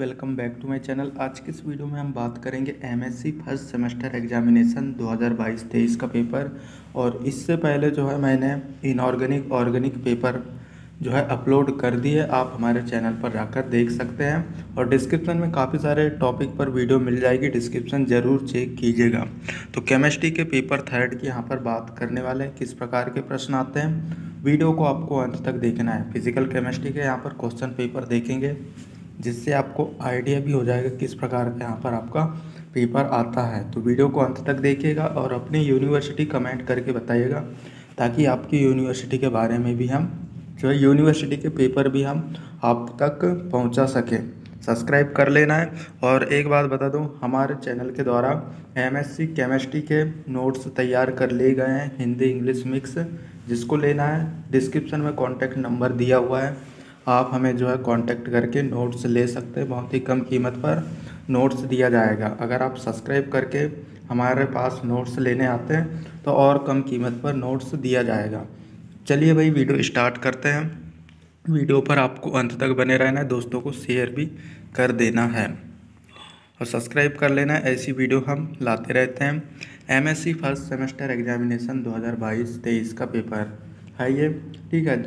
Welcome back to my channel. आज की इस वीडियो में हम बात करेंगे एमएससी फर्स्ट सेमेस्टर एग्जामिनेशन 2022-23 का पेपर। और इससे पहले जो है मैंने इनऑर्गेनिक ऑर्गेनिक पेपर जो है अपलोड कर दिए, आप हमारे चैनल पर जाकर देख सकते हैं। और डिस्क्रिप्शन में काफ़ी सारे टॉपिक पर वीडियो मिल जाएगी, डिस्क्रिप्शन ज़रूर चेक कीजिएगा। तो केमिस्ट्री के पेपर थर्ड की यहाँ पर बात करने वाले हैं, किस प्रकार के प्रश्न आते हैं। वीडियो को आपको अंत तक देखना है। फिजिकल केमिस्ट्री के यहाँ पर क्वेश्चन पेपर देखेंगे, जिससे आपको आइडिया भी हो जाएगा किस प्रकार का यहाँ पर आपका पेपर आता है। तो वीडियो को अंत तक देखिएगा और अपनी यूनिवर्सिटी कमेंट करके बताइएगा, ताकि आपकी यूनिवर्सिटी के बारे में भी हम जो है यूनिवर्सिटी के पेपर भी हम आप तक पहुँचा सकें। सब्सक्राइब कर लेना है। और एक बात बता दूं, हमारे चैनल के द्वारा एमएससी केमिस्ट्री के नोट्स तैयार कर लिए गए हैं, हिंदी इंग्लिश मिक्स। जिसको लेना है डिस्क्रिप्शन में कॉन्टैक्ट नंबर दिया हुआ है, आप हमें जो है कांटेक्ट करके नोट्स ले सकते हैं। बहुत ही कम कीमत पर नोट्स दिया जाएगा। अगर आप सब्सक्राइब करके हमारे पास नोट्स लेने आते हैं तो और कम कीमत पर नोट्स दिया जाएगा। चलिए भाई वीडियो स्टार्ट करते हैं। वीडियो पर आपको अंत तक बने रहना है, दोस्तों को शेयर भी कर देना है और सब्सक्राइब कर लेना है। ऐसी वीडियो हम लाते रहते हैं। एमएससी फर्स्ट सेमेस्टर एग्जामिनेशन 2022-23 का पेपर है ये, ठीक है।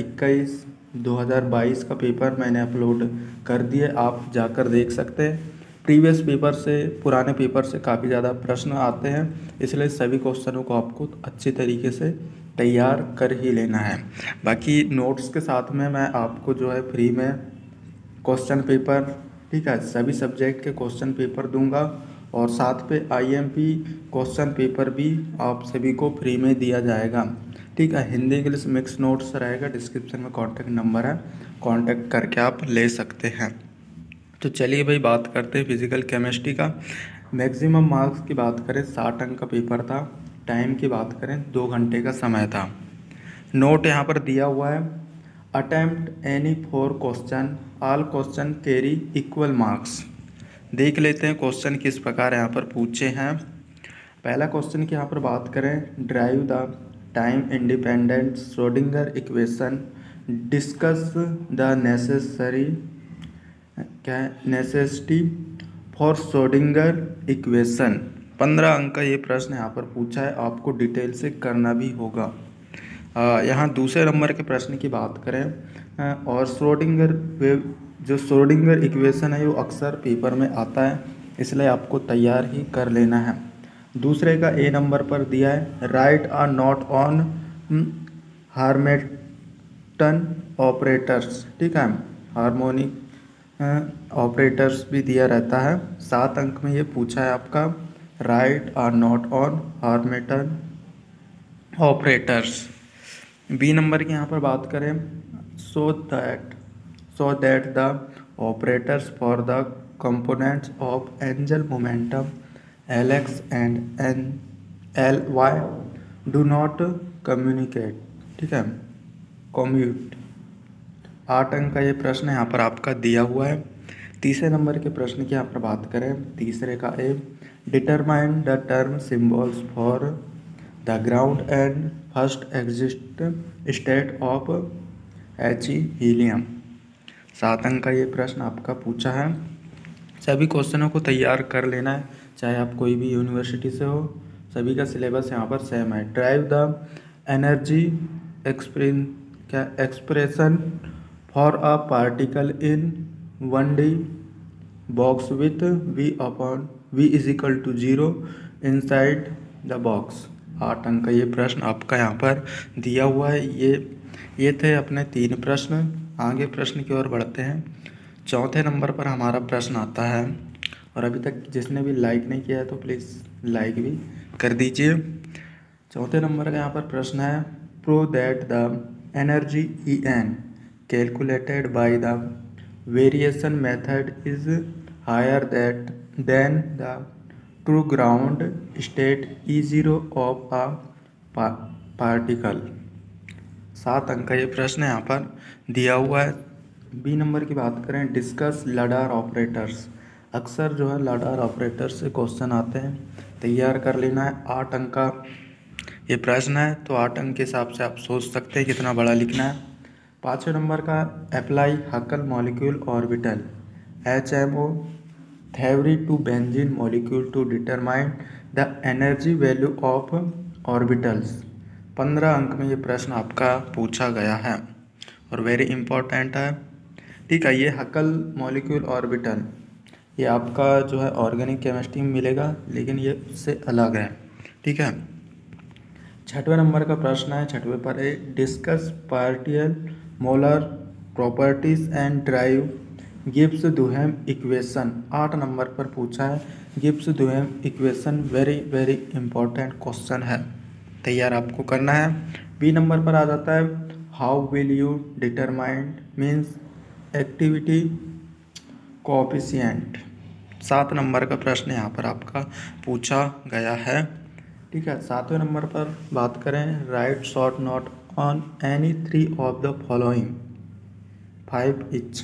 2022 का पेपर मैंने अपलोड कर दिए, आप जाकर देख सकते हैं। प्रीवियस पेपर से, पुराने पेपर से काफ़ी ज़्यादा प्रश्न आते हैं, इसलिए सभी क्वेश्चनों को आपको अच्छी तरीके से तैयार कर ही लेना है। बाकी नोट्स के साथ में मैं आपको जो है फ्री में क्वेश्चन पेपर, ठीक है, सभी सब्जेक्ट के क्वेश्चन पेपर दूंगा। और साथ पे आईएमपी क्वेश्चन पेपर भी आप सभी को फ्री में दिया जाएगा, ठीक है। हिंदी इंग्लिश मिक्स नोट्स रहेगा, डिस्क्रिप्शन में कॉन्टैक्ट नंबर है, कॉन्टैक्ट करके आप ले सकते हैं। तो चलिए भाई बात करते हैं फिजिकल केमिस्ट्री का। मैक्सिमम मार्क्स की बात करें 60 अंक का पेपर था। टाइम की बात करें 2 घंटे का समय था। नोट यहाँ पर दिया हुआ है, attempt any 4 question, all question carry equal marks. देख लेते हैं क्वेश्चन किस प्रकार यहाँ पर पूछे हैं। पहला क्वेश्चन की यहाँ पर बात करें, derive the time independent Schrodinger equation, discuss the necessity for Schrodinger equation. 15 अंक का ये प्रश्न यहाँ पर पूछा है, आपको डिटेल से करना भी होगा। यहाँ दूसरे नंबर के प्रश्न की बात करें और श्रोडिंगर वेव, जो श्रोडिंगर इक्वेशन है वो अक्सर पेपर में आता है, इसलिए आपको तैयार ही कर लेना है। दूसरे का ए नंबर पर दिया है, write a note on Hamilton operators, ठीक है। हार्मोनिक ऑपरेटर्स भी दिया रहता है। 7 अंक में ये पूछा है आपका, write a note on Hamilton operators. B number की यहाँ पर बात करें, so that the operators for the components of angle momentum Lx and Ly do not communicate, ठीक है, कम्यूट। 8 अंक का ये प्रश्न यहाँ पर आपका दिया हुआ है। तीसरे नंबर के प्रश्न की यहाँ पर बात करें, तीसरे का A, determine the term symbols for the ground and first exist state of He helium. 7 अंक का ये प्रश्न आपका पूछा है। सभी क्वेश्चनों को तैयार कर लेना है, चाहे आप कोई भी यूनिवर्सिटी से हो, सभी का सिलेबस यहाँ पर सेम है। Derive the energy expression for a particle in 1D box with v is equal to 0 inside the box. 8 अंक का ये प्रश्न आपका यहाँ पर दिया हुआ है। ये थे अपने 3 प्रश्न। आगे प्रश्न की ओर बढ़ते हैं। चौथे नंबर पर हमारा प्रश्न आता है, और अभी तक जिसने भी लाइक नहीं किया है तो प्लीज़ लाइक भी कर दीजिए। चौथे नंबर का यहाँ पर प्रश्न है, prove that the energy En calculated by the variation method is higher than the true ground state E0 of a particle. 7 अंक का ये प्रश्न यहाँ पर दिया हुआ है। बी नंबर की बात करें, डिस्कस लडार ऑपरेटर्स। अक्सर जो है लडार ऑपरेटर से क्वेश्चन आते हैं, तैयार कर लेना है। 8 अंक का ये प्रश्न है, तो 8 अंक के हिसाब से आप सोच सकते हैं कितना बड़ा लिखना है। 5वें नंबर का, apply Huckel molecule orbital HMO theory to benzene molecule to determine the energy value of orbitals। 15 अंक में ये प्रश्न आपका पूछा गया है और वेरी इंपॉर्टेंट है। ठीक है, ये हकल मॉलिक्यूल ऑर्बिटल ये आपका जो है ऑर्गेनिक केमिस्ट्री में मिलेगा, लेकिन ये उससे अलग है। ठीक है, 6वें नंबर का प्रश्न है, 6वें पर है discuss partial molar properties and derive Gibbs Duhem equation. 8 number पर पूछा है Gibbs Duhem equation, very very important question है, तैयार आपको करना है। बी नंबर पर आ जाता है how will you determine means activity coefficient. 7 number का प्रश्न यहाँ पर आपका पूछा गया है। ठीक है, 7वें नंबर पर बात करें write short note on any 3 of the following 5 each.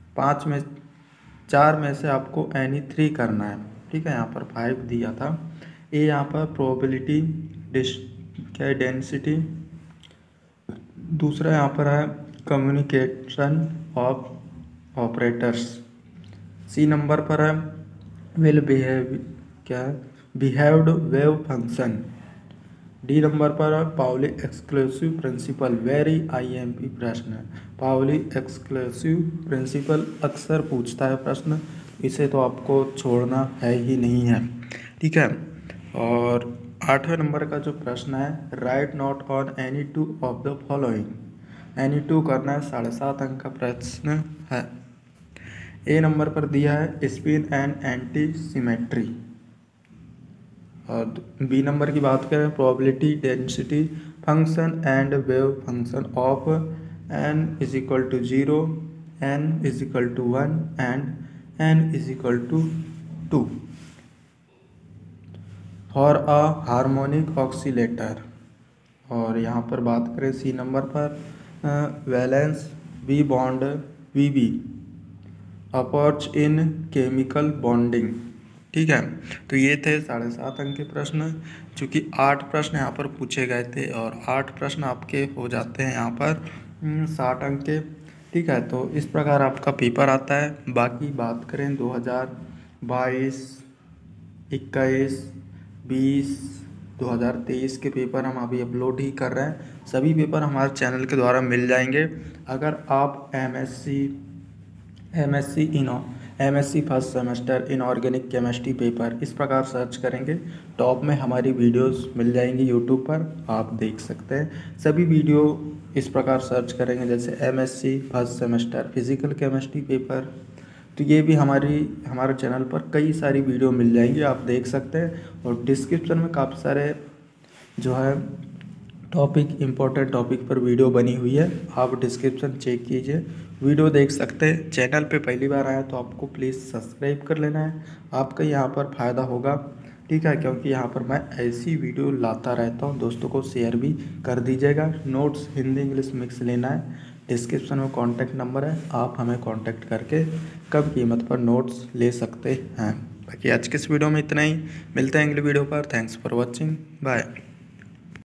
4 में से आपको एनी 3 करना है। ठीक है, यहाँ पर 5 दिया था। ए यहाँ पर प्रोबेबिलिटी क्या डेंसिटी, दूसरा यहाँ पर है communication of operators. C number पर है विल बिहेव क्या है behaved wave function. D number पर है Pauli exclusive principle, very IMP प्रश्न है। पाउली एक्सक्लूसिव प्रिंसिपल अक्सर पूछता है प्रश्न, इसे तो आपको छोड़ना है ही नहीं है। ठीक है, और 8वें नंबर का जो प्रश्न है write note on any 2 of the following. Any 2 करना है, 7.5 अंक का प्रश्न है। ए नंबर पर दिया है स्पिन एंड एंटी सिमेट्री। और बी नंबर की बात करें probability density function and wave function of n = 0, n = 1 and n = 2 for a harmonic oscillator. और यहाँ पर बात करें सी नंबर पर valence B bond VB approach in chemical bonding. ठीक है, तो ये थे 7.5 अंक के प्रश्न, चूँकि 8 प्रश्न यहाँ पर पूछे गए थे और 8 प्रश्न आपके हो जाते हैं यहाँ पर 60 अंक के। ठीक है, तो इस प्रकार आपका पेपर आता है। बाकी बात करें 2022, 21, 20, 2023 के पेपर हम अभी अपलोड ही कर रहे हैं। सभी पेपर हमारे चैनल के द्वारा मिल जाएंगे। अगर आप MSc first semester inorganic chemistry paper इस प्रकार सर्च करेंगे, टॉप में हमारी वीडियोस मिल जाएंगी यूट्यूब पर, आप देख सकते हैं। सभी वीडियो इस प्रकार सर्च करेंगे जैसे MSc first semester physical chemistry paper, तो ये भी हमारे चैनल पर कई सारी वीडियो मिल जाएंगी, आप देख सकते हैं। और डिस्क्रिप्शन में काफ़ी सारे जो है इम्पोर्टेंट टॉपिक पर वीडियो बनी हुई है, आप डिस्क्रिप्शन चेक कीजिए, वीडियो देख सकते हैं। चैनल पे पहली बार आया तो आपको प्लीज़ सब्सक्राइब कर लेना है, आपका यहाँ पर फ़ायदा होगा। ठीक है, क्योंकि यहाँ पर मैं ऐसी वीडियो लाता रहता हूँ, दोस्तों को शेयर भी कर दीजिएगा। नोट्स हिंदी इंग्लिश मिक्स लेना है, डिस्क्रिप्शन में कॉन्टैक्ट नंबर है, आप हमें कॉन्टैक्ट करके कम कीमत पर नोट्स ले सकते हैं। बाकी आज के इस वीडियो में इतना ही, मिलते हैं अगले वीडियो पर। Thanks for watching, bye.